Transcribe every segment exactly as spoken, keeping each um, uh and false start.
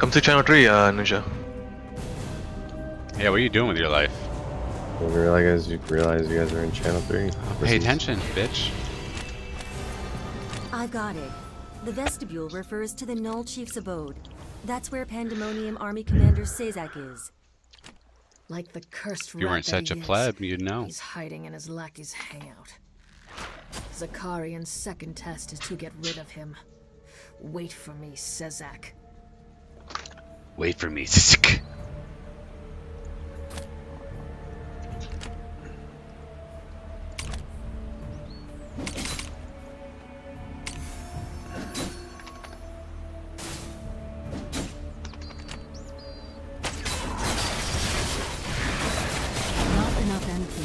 Come to channel three, uh, Ninja. Yeah, what are you doing with your life? I didn't realize you realize you guys are in channel three. Oh, pay attention, bitch. I got it. The vestibule refers to the Null Chief's abode. That's where Pandemonium Army Commander Sazak is. Like the cursed If you weren't rat that such a he is, pleb, you'd know. He's hiding in his lackey's hangout. Zakarian's second test is to get rid of him. Wait for me, Sazak. Wait for me. Not enough M P.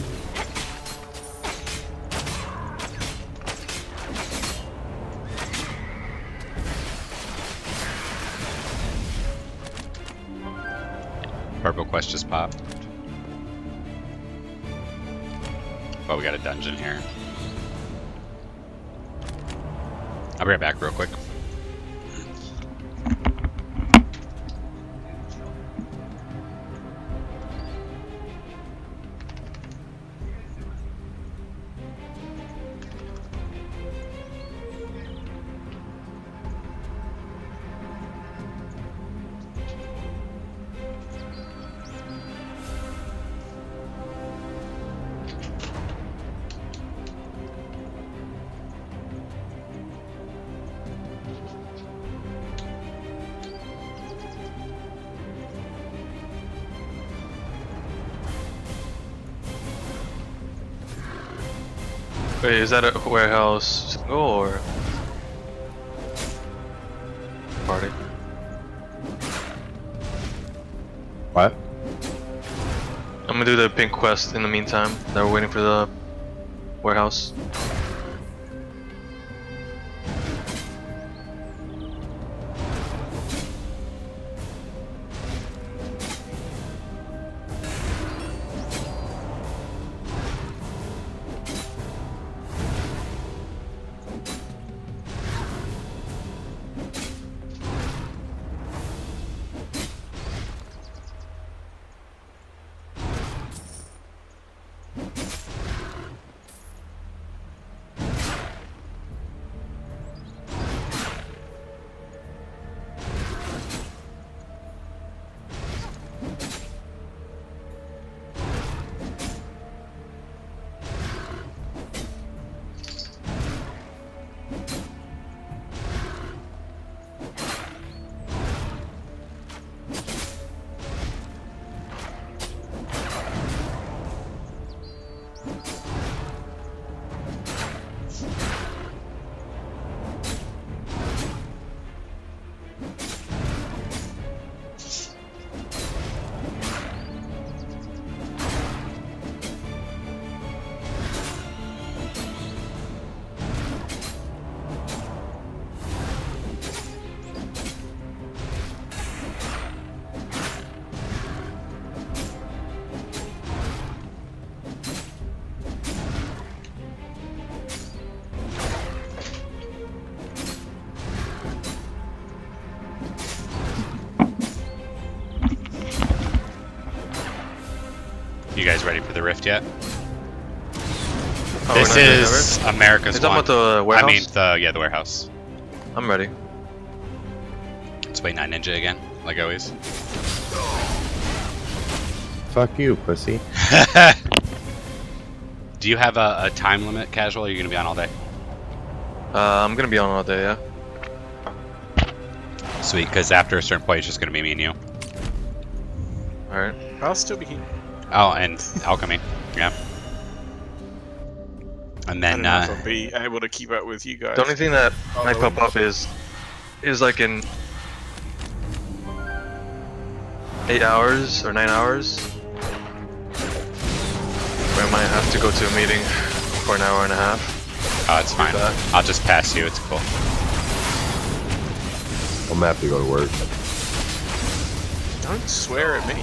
Purple quest just popped. Oh, we got a dungeon here. I'll be right back real quick. Wait, is that a warehouse single or party? What? I'm gonna do the pink quest in the meantime. That we're waiting for the warehouse. You guys ready for the rift yet? Oh, This we're not doing is that, America's Is that one. about the warehouse? I mean, the yeah, the warehouse. I'm ready. Let's wait nine ninja again, like always. Fuck you, pussy. Do you have a, a time limit, casual? Or are you gonna be on all day? Uh, I'm gonna be on all day, yeah. Sweet, because after a certain point, it's just gonna be me and you. Alright. I'll still be here. Oh, and alchemy, yeah. And I then don't know if uh, I'll be able to keep up with you guys. The only thing that Oh, might no. pop up is is like in eight hours or nine hours. Where I might have to go to a meeting for an hour and a half. oh, it's fine. that. I'll just pass you. It's cool. I'm gonna have to go to work. Don't swear at me.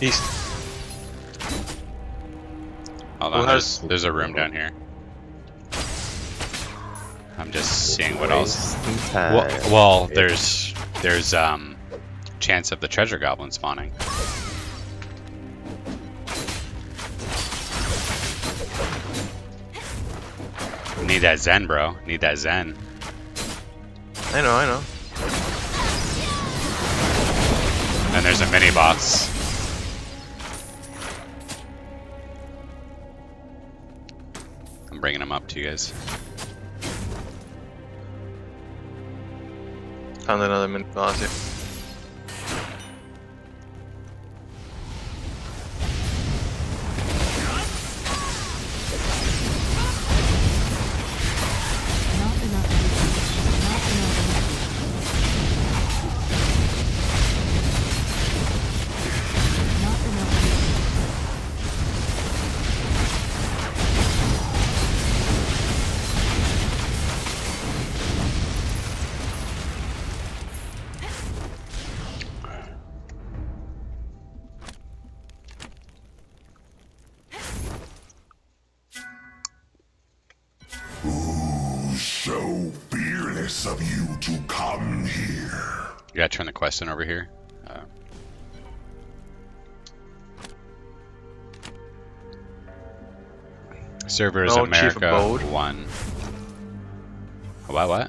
East. Hold Who on, has- there's, there's a room down here. I'm just seeing what else. Wasting time. Well, well, there's there's um chance of the treasure goblin spawning. Need that Zen, bro. Need that Zen. I know, I know. And there's a mini boss. I'm bringing him up to you guys. Found another mini boss here. Not enough energy. Not enough energy. Not enough energy. So fearless of you to come here. You gotta turn the quest in over here. Uh, Servers No, Chief America Abode. one. What? What?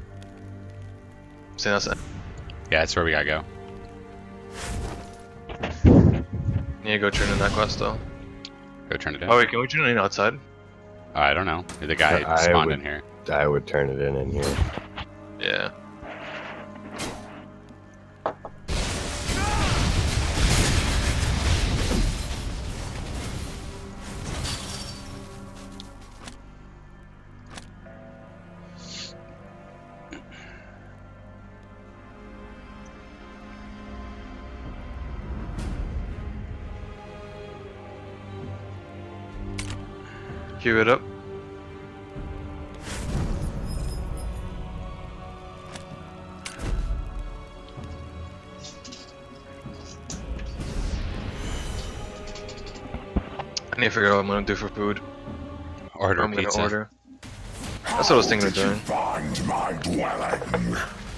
See, that's it. Yeah, that's where we gotta go. Need to go turn in that quest though. Go turn it in. Oh wait, can we turn it in outside? Oh, I don't know. The guy I spawned would- in here. I would turn it in in here. Yeah. Queue it up. I need to figure out what I'm gonna do for food. Order I'm pizza. gonna order. That's what I was thinking of Did you doing. find my dwelling?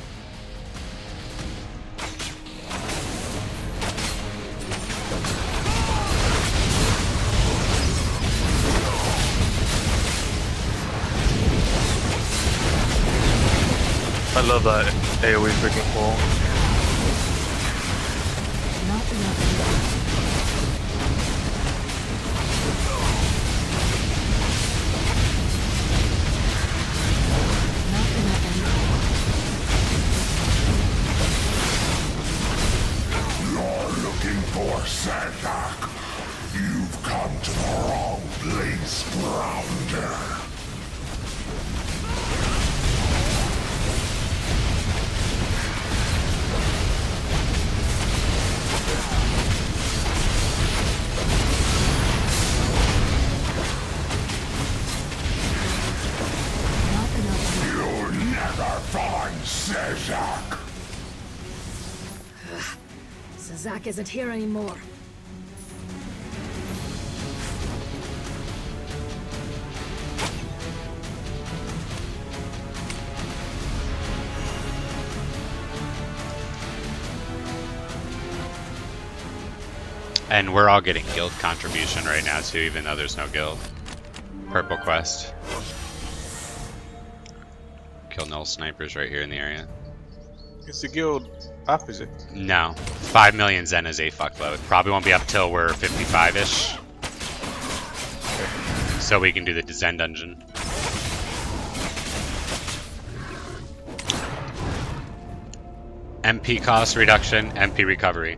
I love that AoE freaking pull. Not enough energy. Not enough energy. You're looking for Sandok. You've come to the wrong place, Grounder. Not enough energy. You'll never find Sezak. Sazak isn't here anymore. And we're all getting guild contribution right now too, even though there's no guild. Purple quest. Kill null snipers right here in the area. Is the guild up, is it? No. five million Zen is a fuckload. Probably won't be up till we're fifty-five-ish. So we can do the Zen dungeon. M P cost reduction, M P recovery.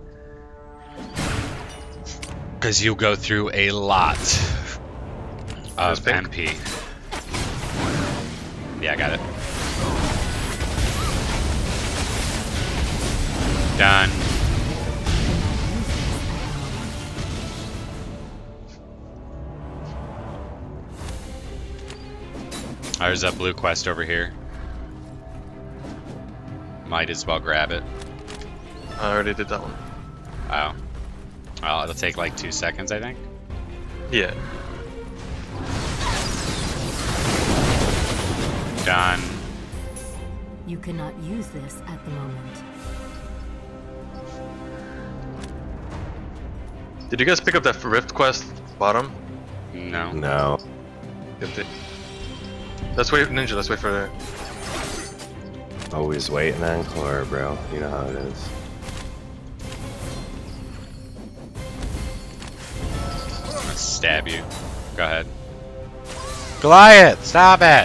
Because you go through a lot of pink? M P. Yeah, I got it. Done. There's a blue quest over here. Might as well grab it. I already did that one. Wow. Well, it'll take like two seconds, I think. Yeah. Done. You cannot use this at the moment. Did you guys pick up that rift quest bottom? No. No. Didn't they- Let's wait, Ninja. Let's wait for the. Always waiting on Clara, bro. You know how it is. I'm gonna stab you. Go ahead. Goliath, stop it!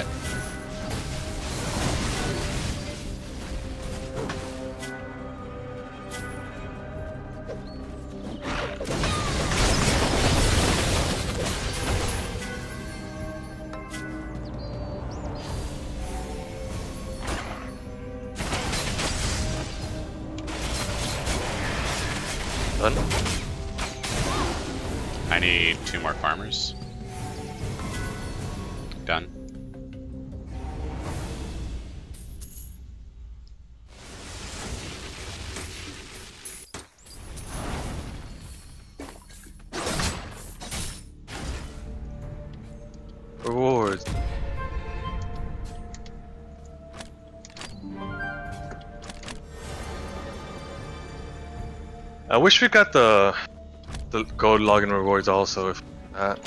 Done. I need two more farmers. Done. Rewards. I wish we got the the gold login rewards also. If that.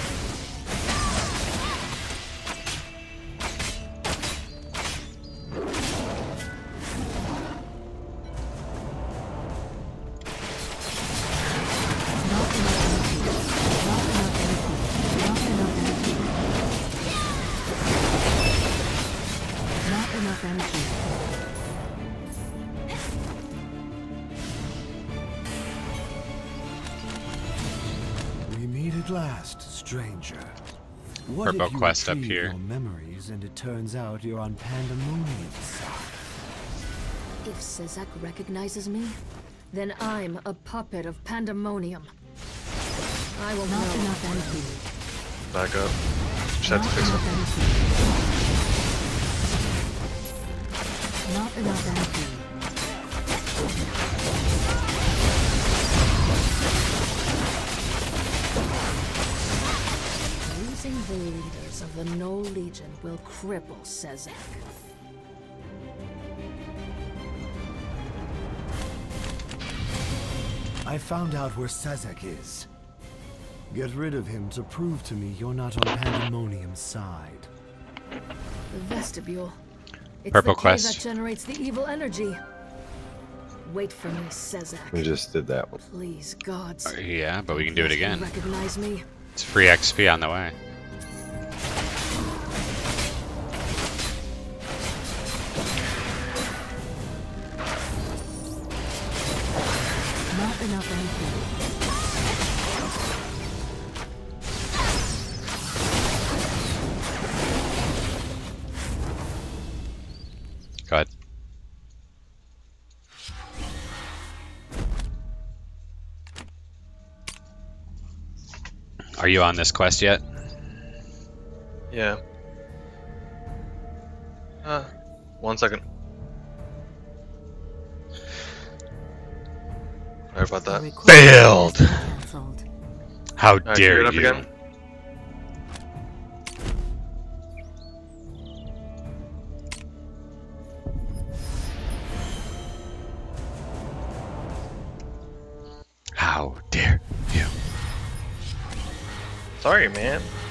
Not enough energy. We meet at last, stranger. What Purple if you quest up retrieve here. your memories and it turns out you're on Pandemonium's side? If Sezak recognizes me, then I'm a puppet of Pandemonium. I will Not know. enough energy. Back up. Just have Not to fix enough it. energy. Not enough energy. Losing the leaders of the Null Legion will cripple Sezak. I found out where Sezak is. Get rid of him to prove to me you're not on Pandemonium's side. The vestibule. It's Purple the cave quest. that generates the evil energy. Wait for me, Sezak. We just did that one. Please, gods. Uh, Yeah, but we can do it Let him again. Recognize me. It's free X P on the way. Not enough energy. Go ahead. Are you on this quest yet? Yeah. Uh, one second. Sorry about The that. request Failed. has been cancelled. How Alright, dare clear it up you? again. How dare you? Sorry, man.